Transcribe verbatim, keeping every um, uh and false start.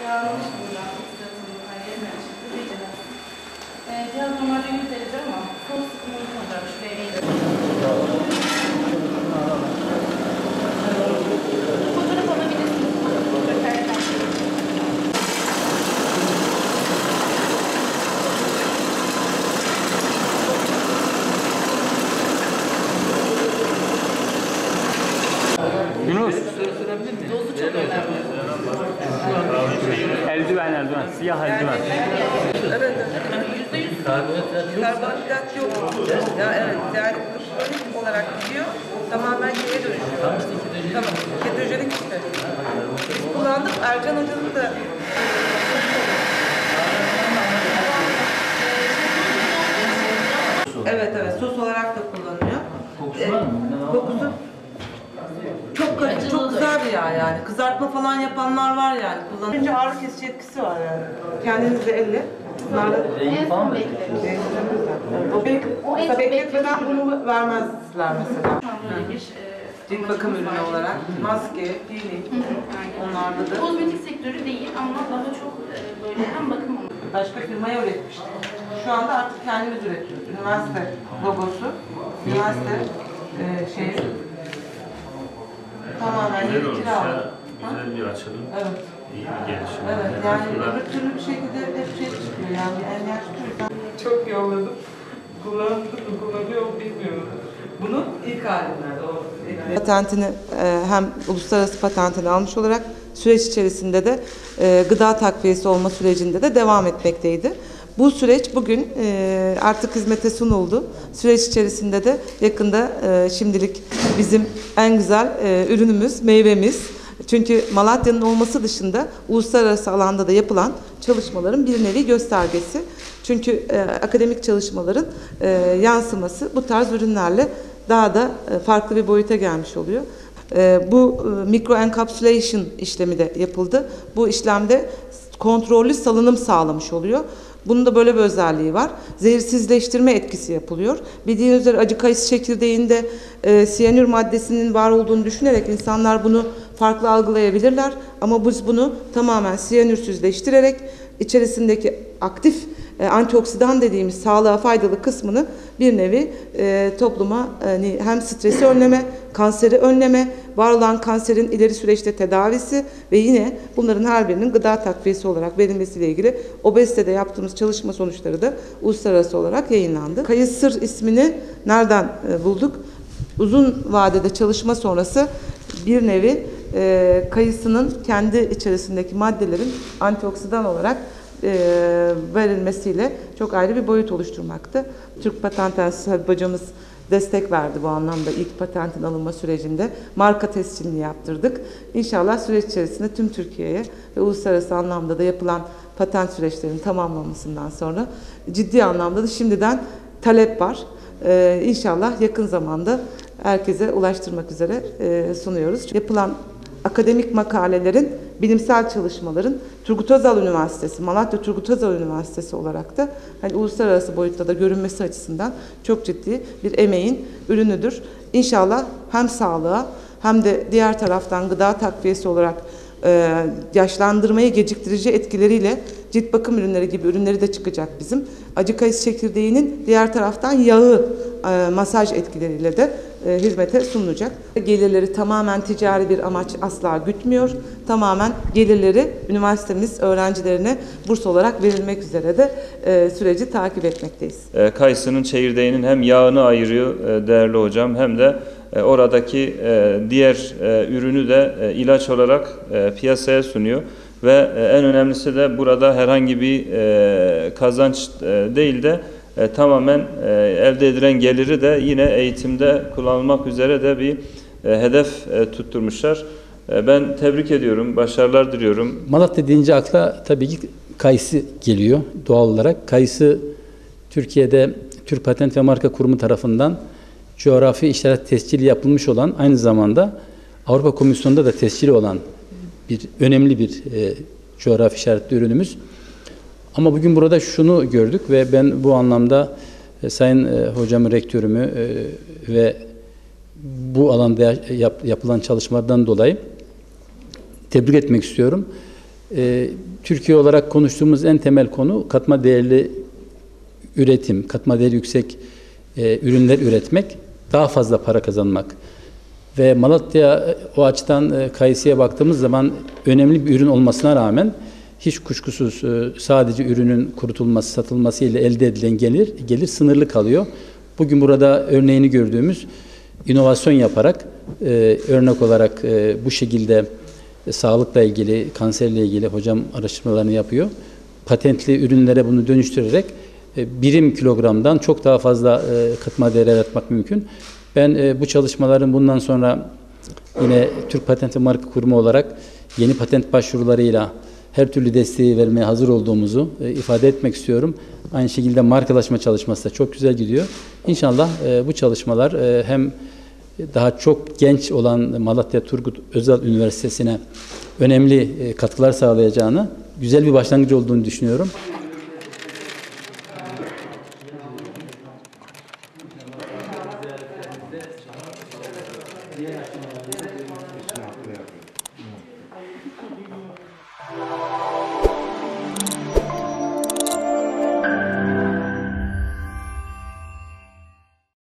Yağlamış bundan ıslatılıyor. Yerine çıktı. Geceler. E, cihaz normalde yüz derece ama sol sıkımımız olacak. Şuraya eğilir. Fotoğraf alabilirsiniz. Bakarken. Yunus. Dozu çok önemli. Eldiven, eldiven. Siyah eldiven. Evet. Yüzde yüz Karbonhidrat yok. Ya evet. Yani karbonhidrat olarak gidiyor. Tamamen şeye dönüşüyor. Tamam. Ketojenik işte. Biz kullandık. Ercan Hoca'nın da evet evet sos olarak da kullanılıyor. Kokusu var mı? Kokusu çok acı, çok güzel bir yağ yani. Kızartma falan yapanlar var yani. Kullanınca önce ağrı kesici etkisi var yani. Kendinizi elle. Bunlarla en son beklemiş. evet, o bek O en o son bekletmeden bunu vermezler mesela. Şu an böyle bir e, Cilt bakım ürünü olarak maske, peeling, onlarda da. kozmetik sektörü değil ama daha çok e, böyle hem bakım onu. Başka firmaya üretmiştik. Şu anda artık kendimiz üretiyoruz. Üniversite logosu, üniversite e, şeyi tamamen Güzel yeni olmuş kira ya. aldık. Güzel bir açılım. Evet. İyi bir gelişim. Evet, yani öbür türlü bir şekilde hep şey çıkıyor yani bir enler çıkıyor. Çok yolladım. Kullandım mı kullanıyor mu bilmiyorum. Bunun ilk halinden o. Patentini e, hem uluslararası patentini almış olarak süreç içerisinde de e, gıda takviyesi olma sürecinde de devam etmekteydi. Bu süreç bugün e, artık hizmete sunuldu. Süreç içerisinde de yakında e, şimdilik bizim en güzel e, ürünümüz, meyvemiz. Çünkü Malatya'nın olması dışında uluslararası alanda da yapılan çalışmaların bir nevi göstergesi. Çünkü e, akademik çalışmaların e, yansıması bu tarz ürünlerle daha da e, farklı bir boyuta gelmiş oluyor. E, bu e, microencapsulation işlemi de yapıldı. Bu işlemde kontrollü salınım sağlamış oluyor. Bunun da böyle bir özelliği var. Zehirsizleştirme etkisi yapılıyor. Bildiğiniz üzere acı kayısı çekirdeğinde e, siyanür maddesinin var olduğunu düşünerek insanlar bunu farklı algılayabilirler. Ama biz bunu tamamen siyanürsüzleştirerek içerisindeki aktif e, antioksidan dediğimiz sağlığa faydalı kısmını bir nevi e, topluma e, hem stresi önleme, kanseri önleme, var olan kanserin ileri süreçte tedavisi ve yine bunların her birinin gıda takviyesi olarak verilmesiyle ilgili obezitede yaptığımız çalışma sonuçları da uluslararası olarak yayınlandı. Kayısır ismini nereden e, bulduk? Uzun vadede çalışma sonrası bir nevi e, kayısının kendi içerisindeki maddelerin antioksidan olarak e, verilmesiyle çok ayrı bir boyut oluşturmakta. Türk Patent Enstitüsü Habib hocamız destek verdi bu anlamda ilk patentin alınma sürecinde. Marka tescilini yaptırdık. İnşallah süreç içerisinde tüm Türkiye'ye ve uluslararası anlamda da yapılan patent süreçlerinin tamamlanmasından sonra ciddi anlamda da şimdiden talep var. Ee, İnşallah yakın zamanda herkese ulaştırmak üzere e, sunuyoruz. Yapılan akademik makalelerin, bilimsel çalışmaların Turgut Özal Üniversitesi, Malatya Turgut Özal Üniversitesi olarak da hani uluslararası boyutta da görünmesi açısından çok ciddi bir emeğin ürünüdür. İnşallah hem sağlığa hem de diğer taraftan gıda takviyesi olarak e, yaşlandırmayı geciktirici etkileriyle cilt bakım ürünleri gibi ürünleri de çıkacak bizim. Acı kayısı çekirdeğinin diğer taraftan yağı e, masaj etkileriyle de e, hizmete sunulacak. Gelirleri tamamen ticari bir amaç asla gütmüyor. Tamamen gelirleri üniversitemiz öğrencilerine burs olarak verilmek üzere de e, süreci takip etmekteyiz. E, kayısının çekirdeğinin hem yağını ayırıyor e, değerli hocam hem de e, oradaki e, diğer e, ürünü de e, ilaç olarak e, piyasaya sunuyor. Ve en önemlisi de burada herhangi bir e, kazanç e, değil de e, tamamen e, elde edilen geliri de yine eğitimde kullanılmak üzere de bir e, hedef e, tutturmuşlar. E, ben tebrik ediyorum, başarılar diliyorum. Malatya deyince akla tabii ki kayısı geliyor doğal olarak. Kayısı Türkiye'de Türk Patent ve Marka Kurumu tarafından coğrafi işaret tescili yapılmış olan, aynı zamanda Avrupa Komisyonu'nda da tescili olan bir önemli bir e, coğrafi işaretli ürünümüz. Ama bugün burada şunu gördük ve ben bu anlamda e, Sayın e, hocamı, rektörümü e, ve bu alanda yap, yapılan çalışmalardan dolayı tebrik etmek istiyorum. E, Türkiye olarak konuştuğumuz en temel konu katma değerli üretim, katma değeri yüksek e, ürünler üretmek, daha fazla para kazanmak. Ve Malatya o açıdan e, kayısıya baktığımız zaman önemli bir ürün olmasına rağmen hiç kuşkusuz e, sadece ürünün kurutulması, satılması ile elde edilen gelir, gelir sınırlı kalıyor. Bugün burada örneğini gördüğümüz inovasyon yaparak e, örnek olarak e, bu şekilde e, sağlıkla ilgili, kanserle ilgili hocam araştırmalarını yapıyor. Patentli ürünlere bunu dönüştürerek e, birim kilogramdan çok daha fazla e, katma değer yaratmak mümkün. Ben e, bu çalışmaların bundan sonra yine Türk Patent ve Marka Kurumu olarak yeni patent başvurularıyla her türlü desteği vermeye hazır olduğumuzu e, ifade etmek istiyorum. Aynı şekilde markalaşma çalışması da çok güzel gidiyor. İnşallah e, bu çalışmalar e, hem daha çok genç olan Malatya Turgut Özal Üniversitesi'ne önemli e, katkılar sağlayacağını, güzel bir başlangıç olduğunu düşünüyorum. Diğer